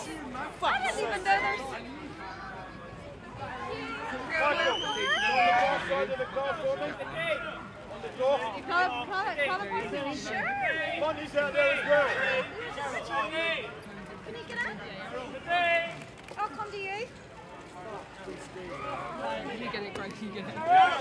I didn't even know there's... Michael, on the far side of the car for me. On the door. You can't possibly sure. Money's out there as well. Can you get out? I'll come to you. You get it, Greg, you get it.